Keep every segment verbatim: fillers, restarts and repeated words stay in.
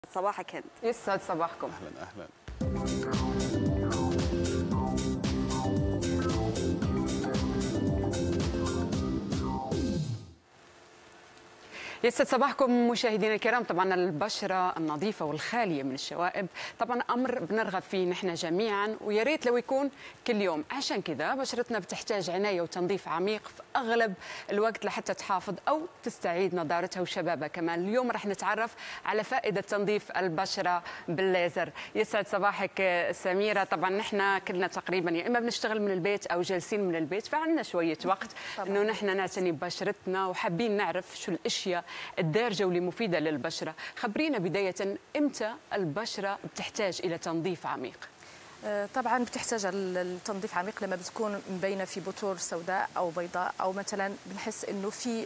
صباحك هند. يسعد صباحكم. اهلا اهلا. يسعد صباحكم مشاهدينا الكرام. طبعا البشره النظيفه والخاليه من الشوائب طبعا امر بنرغب فيه نحن جميعا، ويا ريت لو يكون كل يوم. عشان كذا بشرتنا بتحتاج عنايه وتنظيف عميق في اغلب الوقت لحتى تحافظ او تستعيد نضارتها وشبابها كمان. اليوم رح نتعرف على فائده تنظيف البشره بالليزر. يسعد صباحك سميره. طبعا نحن كلنا تقريبا يا اما بنشتغل من البيت او جالسين من البيت، فعندنا شويه وقت انه نحن نعتني ببشرتنا وحابين نعرف شو الاشياء الدارجه واللي مفيده للبشره. خبرينا بدايه، امتى البشره بتحتاج الى تنظيف عميق؟ طبعا بتحتاج التنظيف عميق لما بتكون مبينه في بثور سوداء او بيضاء، او مثلا بنحس انه في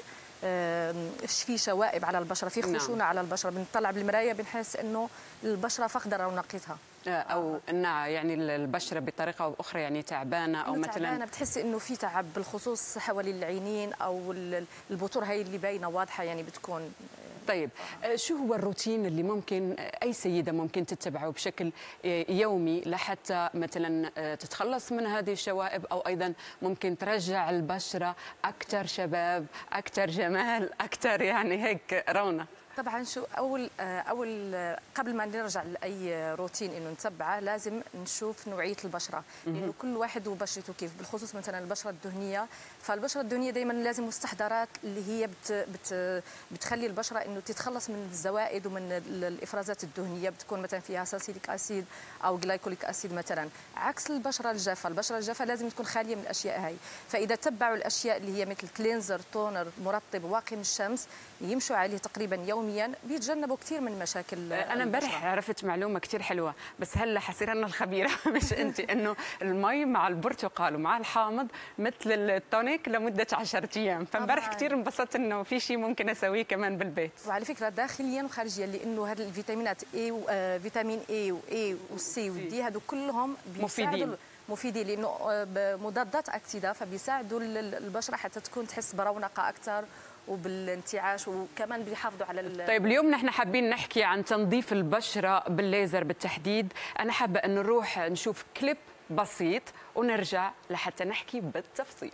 في شوائب على البشره، في خشونه نعم. على البشره، بنطلع بالمرايه بنحس انه البشره فاقده رونقتها، او انها يعني البشره بطريقه او اخرى يعني تعبانه، او مثلا تعبانه بتحسي انه في تعب بالخصوص حوالين العينين او البطور هي اللي باينه واضحه يعني بتكون. طيب شو هو الروتين اللي ممكن اي سيده ممكن تتبعه بشكل يومي لحتى مثلا تتخلص من هذه الشوائب، او ايضا ممكن ترجع البشره اكثر شباب، اكثر جمال، اكثر يعني هيك رونق؟ طبعا شو اول اول قبل ما نرجع لاي روتين انه نتبعه لازم نشوف نوعيه البشره، لانه كل واحد وبشرته كيف. بالخصوص مثلا البشره الدهنيه، فالبشره الدهنيه دائما لازم مستحضرات اللي هي بت بت بتخلي البشره انه تتخلص من الزوائد ومن الافرازات الدهنيه، بتكون مثلا فيها ساليسيليك اسيد او جلايكوليك اسيد مثلا، عكس البشره الجافه. البشره الجافه لازم تكون خاليه من الاشياء هاي، فاذا تبعوا الاشياء اللي هي مثل كلينزر، تونر، مرطب، واقي من الشمس، يمشوا عليه تقريبا يوميا، بيتجنبوا كثير من مشاكل. انا امبارح عرفت معلومه كثير حلوه، بس هلا حصير انا الخبيره مش انت، انه المي مع البرتقال ومع الحامض مثل التونيك لمده عشرة ايام، فامبارح كثير انبسطت انه في شيء ممكن اسويه كمان بالبيت. وعلى فكره داخليا وخارجيا، لانه هذه الفيتامينات اي و... فيتامين اي واي والسي والدي هذو كلهم مفيدين مفيدين لانه مضادات اكسده، فبيساعدوا البشره حتى تكون تحس برونقه اكثر وبالانتعاش، وكمان بيحافظوا على. طيب اليوم نحن حابين نحكي عن تنظيف البشره بالليزر بالتحديد. انا حابه انه نروح نشوف كليب بسيط ونرجع لحتى نحكي بالتفصيل.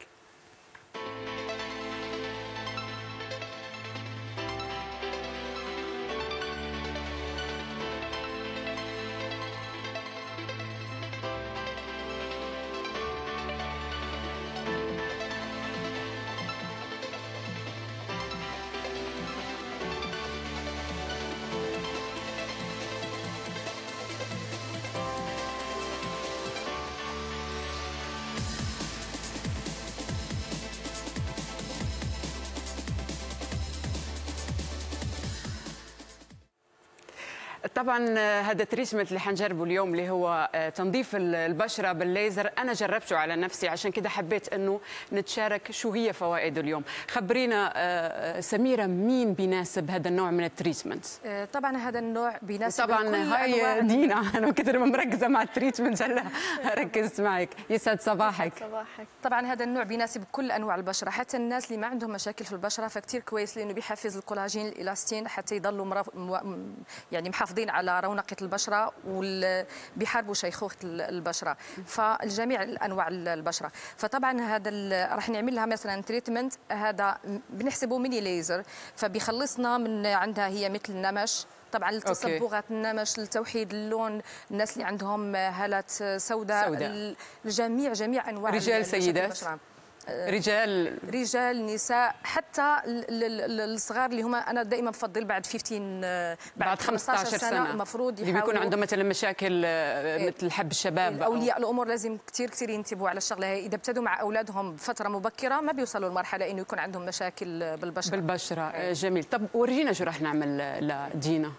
طبعا هذا التريتمنت اللي حنجربه اليوم اللي هو تنظيف البشره بالليزر، انا جربته على نفسي، عشان كده حبيت انه نتشارك شو هي فوائده اليوم. خبرينا سميره، مين بيناسب هذا النوع من التريتمنت؟ طبعا هذا النوع بيناسب طبعا كل هاي دينا، انا كثير مركزه مع التريتمنت هلا ركزت معك. يسعد صباحك. يسعد صباحك. طبعا هذا النوع بيناسب كل انواع البشره، حتى الناس اللي ما عندهم مشاكل في البشره، فكتير كويس لانه بيحفز الكولاجين الالاستين حتى يضلوا مرف... يعني محافظين على رونقة البشرة وبيحاربوا شيخوخة البشرة، فالجميع الأنواع البشرة. فطبعا هذا راح نعمل لها مثلا تريتمنت، هذا بنحسبه ميني ليزر، فبيخلصنا من عندها هي مثل النمش، طبعا لتصبغات النمش، لتوحيد اللون، الناس اللي عندهم هالات سوداء, سوداء. الجميع جميع أنواع رجال سيدات، رجال رجال نساء، حتى الصغار اللي هم انا دائما بفضل بعد خمسطعش بعد خمسطعش سنه, سنة المفروض اللي بيكون عندهم مثلا مشاكل مثل حب الشباب. اولياء الامور لازم كثير كثير ينتبهوا على الشغله هي، اذا ابتدوا مع اولادهم بفتره مبكره ما بيوصلوا لمرحله انه يكون عندهم مشاكل بالبشره بالبشره أي. جميل. طب ورجينا شو رح نعمل لدينا.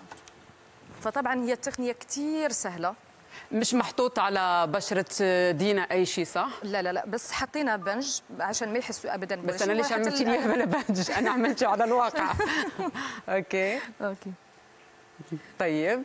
فطبعا هي التقنيه كثير سهله، مش محطوط على بشرة دينا أي شيء صح؟ لا لا لا، بس حطينا بنج عشان ما يحسوا أبدا. بس أنا ليش عملتي لي بلا بنج؟ أنا عملته على الواقع. أوكي أوكي طيب.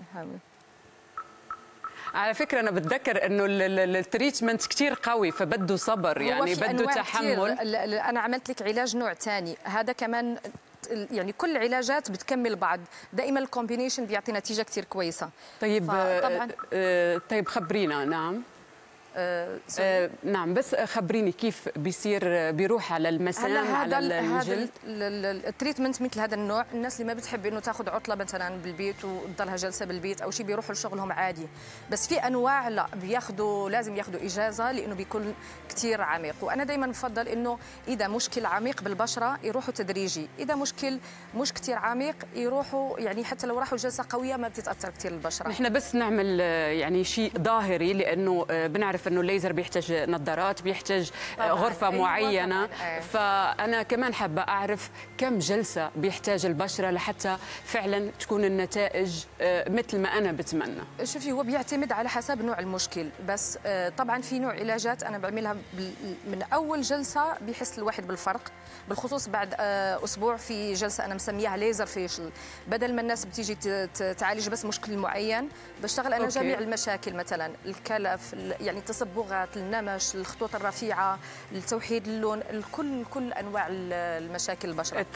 على فكرة أنا بتذكر إنه التريتمنت كتير قوي، فبده صبر يعني، بده تحمل. أنا عملت لك علاج نوع ثاني، هذا كمان يعني كل العلاجات بتكمل بعض، دائما الكومبينيشن بيعطي نتيجه كثير كويسه. طيب طبعا آه طيب خبرينا. نعم آه آه نعم، بس خبريني كيف بيصير بيروح على المسام على الجلد؟ التريتمنت مثل هذا النوع، الناس اللي ما بتحب انه تاخذ عطله مثلا بالبيت وتضلها جلسه بالبيت او شيء بيروحوا لشغلهم عادي. بس في انواع لا بياخذوا لازم ياخذوا اجازه لانه بيكون كثير عميق. وانا دائما بفضل انه اذا مشكل عميق بالبشره يروحوا تدريجي، اذا مشكل مش كثير عميق يروحوا يعني حتى لو راحوا جلسه قويه ما بتتاثر كثير البشره. نحن بس نعمل يعني شيء ظاهري لانه بنعرف انه الليزر بيحتاج نظارات، بيحتاج غرفه أيوة معينه. أيوة. فانا كمان حابه اعرف كم جلسه بيحتاج البشره لحتى فعلا تكون النتائج مثل ما انا بتمنى. شوفي هو بيعتمد على حسب نوع المشكل، بس طبعا في نوع علاجات انا بعملها من اول جلسه بيحس الواحد بالفرق، بالخصوص بعد اسبوع في جلسه انا مسميها ليزر فيشل. بدل ما الناس بتيجي تعالج بس مشكل معين بشتغل انا أوكي. جميع المشاكل مثلا الكلف يعني التصبغات، النمش، الخطوط الرفيعه، التوحيد اللون، الكل كل انواع المشاكل البشره.